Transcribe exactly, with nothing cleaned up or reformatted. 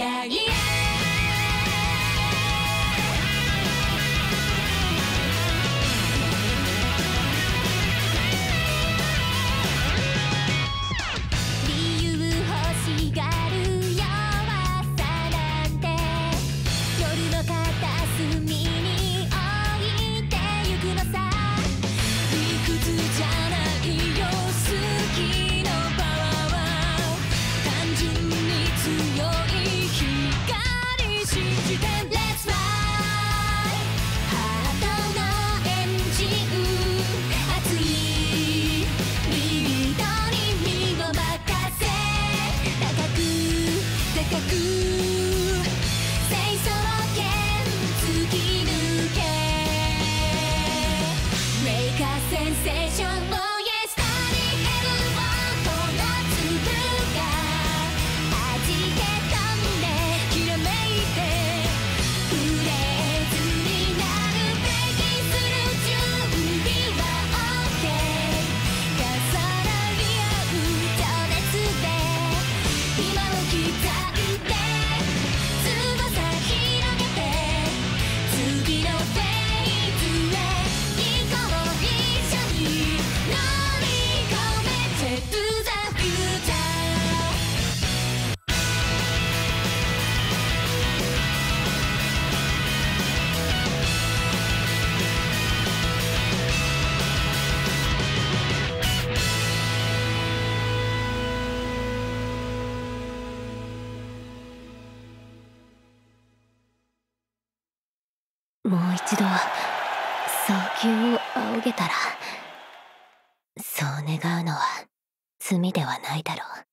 Yeah, yeah. 理由欲しがる弱さなんて夜の片隅に置いてゆくのさ。理屈じゃないよ好きのパワーは単純に強い光信じて Let's fly ハートのエンジン熱いビートに身を任せ高く高く清楚圏突き抜けメーカーセンセーション Oh yes スターにヘブンをこの粒が弾け飛んできらめいてフレーズになるべきする準備は OK 重なり合う情熱で今を刻んで翼広げて次のフェーズへ行こう一緒に乗り込めて To the future もう一度早急を仰げたら、そう願うのは罪ではないだろう。